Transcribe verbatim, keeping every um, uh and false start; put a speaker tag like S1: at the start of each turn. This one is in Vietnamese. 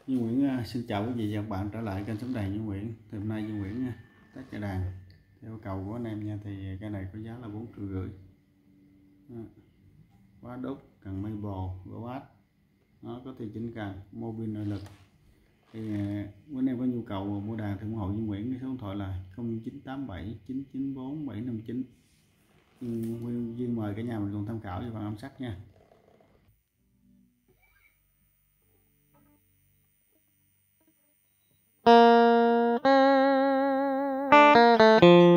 S1: Duy Nguyễn uh, xin chào quý vị và các bạn trở lại kênh Sống Đàn Duy Nguyễn. Thì hôm nay Duy Nguyễn uh, test cây đàn theo cầu của anh em nha. Thì cái này có giá là bốn triệu rưỡi. Quá đốt cần mây bò gỗ át, nó có thể chỉnh cần mô pin nội lực. Thì uh, anh em có nhu cầu mua đàn thì ủng hộ Duy Nguyễn, cái số điện thoại là không chín tám bảy chín chín bốn bảy năm chín. Duy mời cả nhà mình cùng tham khảo về phần âm sắc nha.
S2: Thank you.